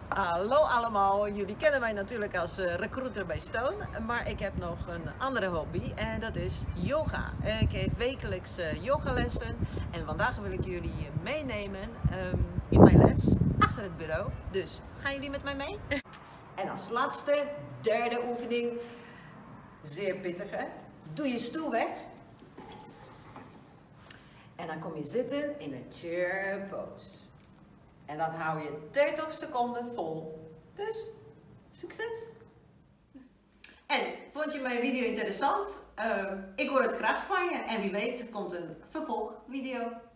Hallo allemaal, jullie kennen mij natuurlijk als recruiter bij Stone, maar ik heb nog een andere hobby en dat is yoga. Ik geef wekelijks yogalessen en vandaag wil ik jullie meenemen in mijn les achter het bureau. Dus gaan jullie met mij mee? En als laatste, derde oefening, zeer pittige, doe je stoel weg. En dan kom je zitten in een chair pose. En dat hou je 30 seconden vol. Dus, succes! En, vond je mijn video interessant? Ik hoor het graag van je. En wie weet komt een vervolgvideo.